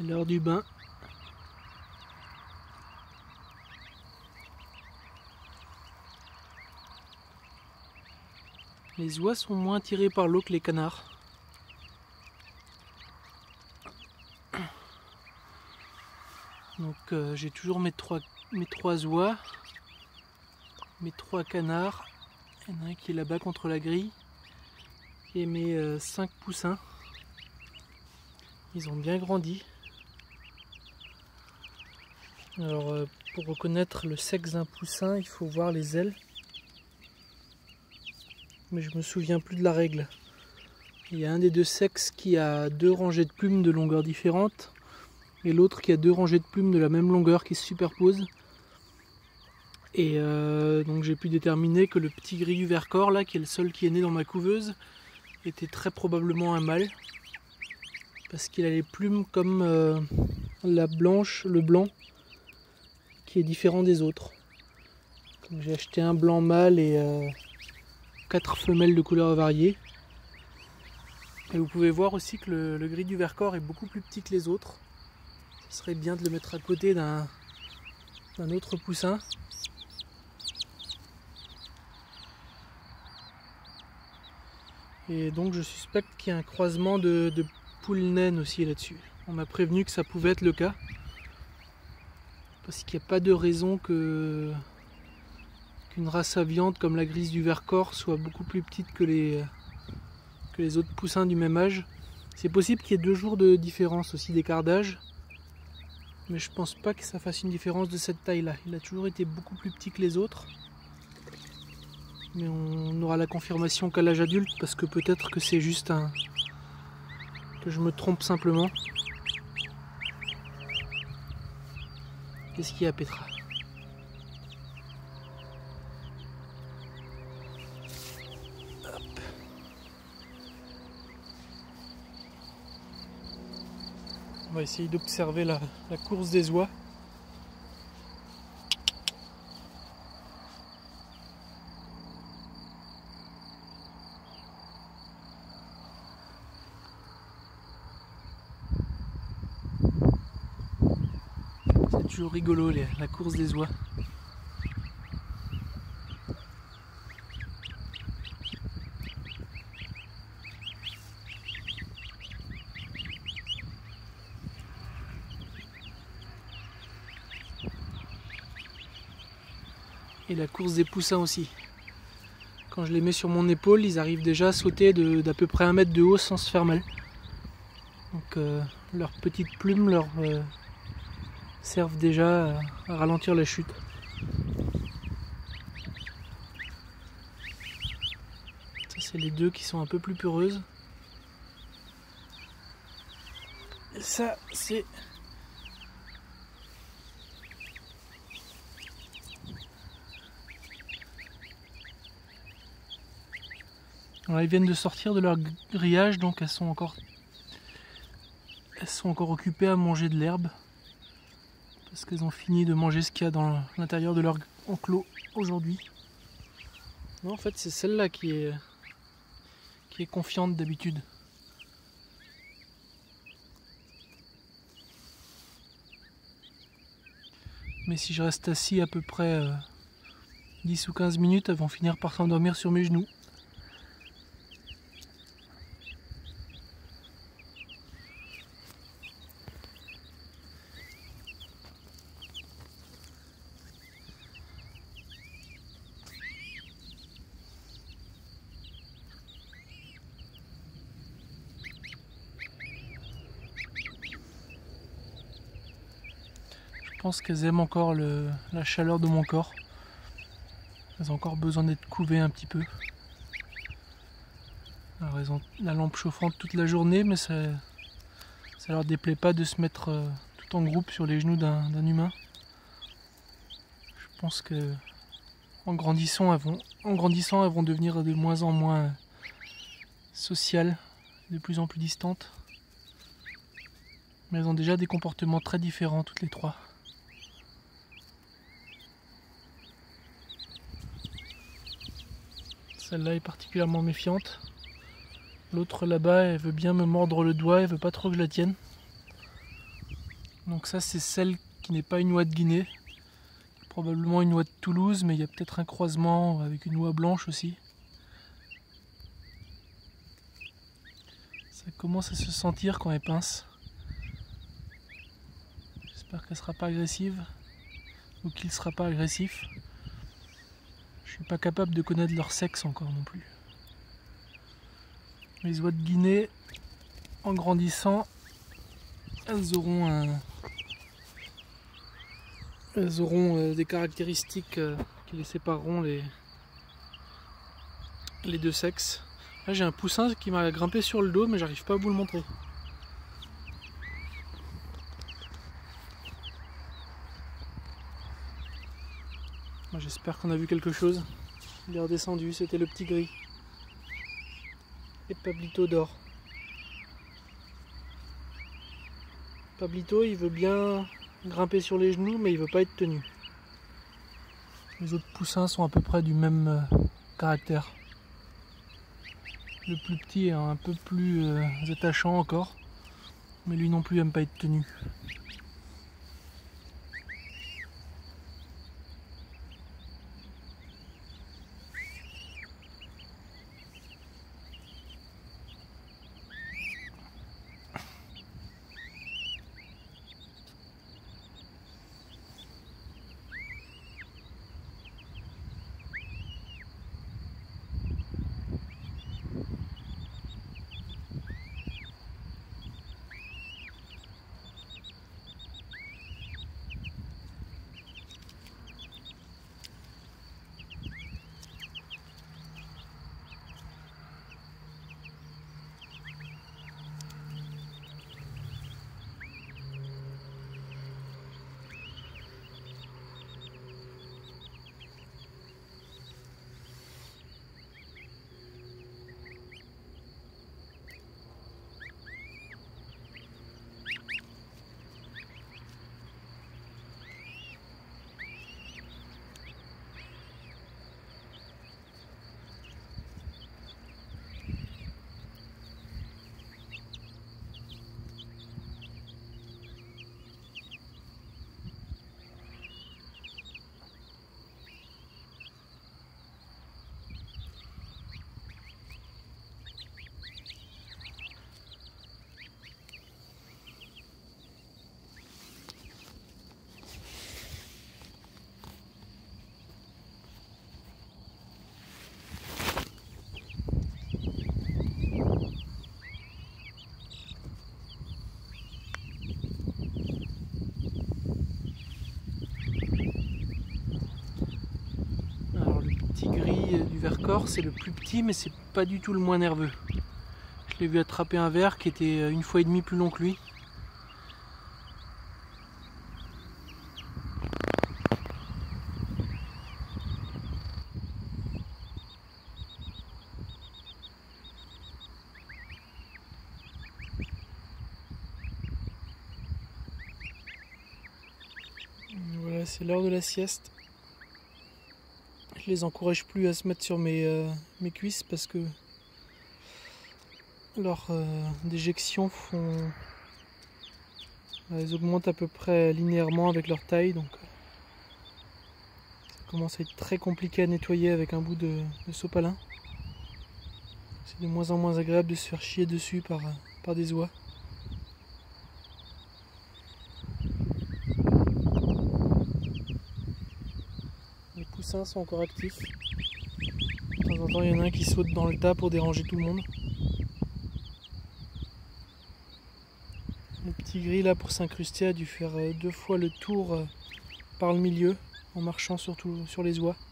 C'est l'heure du bain. Les oies sont moins tirées par l'eau que les canards. Donc j'ai toujours mes trois oies, mes 3 canards. Il y en a un qui est là-bas contre la grille. Et mes 5 poussins. Ils ont bien grandi. Alors pour reconnaître le sexe d'un poussin, il faut voir les ailes. Mais je me souviens plus de la règle. Il y a un des deux sexes qui a 2 rangées de plumes de longueur différente. Et l'autre qui a 2 rangées de plumes de la même longueur qui se superposent. Et donc j'ai pu déterminer que le petit gris du Vercors, là, qui est le seul qui est né dans ma couveuse, était très probablement un mâle. Parce qu'il a les plumes comme la blanche, le blanc, qui est différent des autres. Donc j'ai acheté un blanc mâle et 4 femelles de couleurs variées. Et vous pouvez voir aussi que le gris du Vercors est beaucoup plus petit que les autres. Ce serait bien de le mettre à côté d'un autre poussin. Et donc je suspecte qu'il y a un croisement de poules naines aussi là-dessus. On m'a prévenu que ça pouvait être le cas. Parce qu'il n'y a pas de raison qu'une race à viande comme la grise du Vercors soit beaucoup plus petite que les autres poussins du même âge. C'est possible qu'il y ait 2 jours de différence aussi d'écart d'âge. Mais je pense pas que ça fasse une différence de cette taille-là. Il a toujours été beaucoup plus petit que les autres. Mais on aura la confirmation qu'à l'âge adulte, parce que peut-être que c'est juste que je me trompe simplement. Qu'est-ce qu'il y a, Petra? Hop. On va essayer d'observer la course des oies. C'est toujours rigolo la course des oies. Et la course des poussins aussi. Quand je les mets sur mon épaule, ils arrivent déjà à sauter d'à peu près 1 mètre de haut sans se faire mal. Donc leurs petites plumes leur servent déjà à ralentir la chute. Ça, c'est les 2 qui sont un peu plus peureuses. Et ça, c'est... Alors, elles viennent de sortir de leur grillage, donc elles sont encore occupées à manger de l'herbe. Parce qu'elles ont fini de manger ce qu'il y a dans l'intérieur de leur enclos aujourd'hui. Non, en fait, c'est celle-là qui est confiante d'habitude. Mais si je reste assis à peu près 10 ou 15 minutes, elles vont finir par s'endormir sur mes genoux. Je pense qu'elles aiment encore la chaleur de mon corps. Elles ont encore besoin d'être couvées un petit peu. Alors elles ont la lampe chauffante toute la journée, mais ça leur déplaît pas de se mettre tout en groupe sur les genoux d'un humain. Je pense que en grandissant, elles vont devenir de moins en moins sociales, de plus en plus distantes. Mais elles ont déjà des comportements très différents toutes les 3. Celle-là est particulièrement méfiante. L'autre là-bas, elle veut bien me mordre le doigt, elle veut pas trop que je la tienne. Donc ça c'est celle qui n'est pas une oie de Guinée, probablement une oie de Toulouse, mais il y a peut-être un croisement avec une oie blanche aussi. Ça commence à se sentir quand elle pince. J'espère qu'elle ne sera pas agressive ou qu'il ne sera pas agressif. Je suis pas capable de connaître leur sexe encore non plus. Les oies de Guinée, en grandissant, elles auront des caractéristiques qui les sépareront les deux sexes. Là j'ai un poussin qui m'a grimpé sur le dos mais j'arrive pas à vous le montrer. J'espère qu'on a vu quelque chose. Il est redescendu, c'était le petit gris. Et Pablito dort. Pablito il veut bien grimper sur les genoux mais il veut pas être tenu. Les autres poussins sont à peu près du même caractère. Le plus petit est un peu plus attachant encore, mais lui non plus aime pas être tenu. Du Vercors, c'est le plus petit mais c'est pas du tout le moins nerveux. Je l'ai vu attraper un ver qui était 1,5 fois plus long que lui. Voilà, c'est l'heure de la sieste. Je les encourage plus à se mettre sur mes cuisses parce que leurs déjections elles augmentent à peu près linéairement avec leur taille, donc ça commence à être très compliqué à nettoyer avec un bout de sopalin. C'est de moins en moins agréable de se faire chier dessus par des oies. Les poussins sont encore actifs. De temps en temps, il y en a un qui saute dans le tas pour déranger tout le monde. Le petit gris là, pour s'incruster, a dû faire 2 fois le tour par le milieu en marchant surtout sur les oies.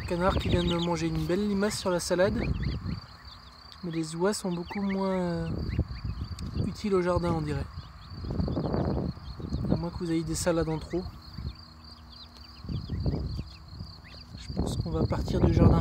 canard qui vient de manger une belle limace sur la salade. Mais les oies sont beaucoup moins utiles au jardin, on dirait. À moins que vous ayez des salades en trop. Je pense qu'on va partir du jardin.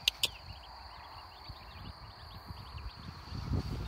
Vous venez ?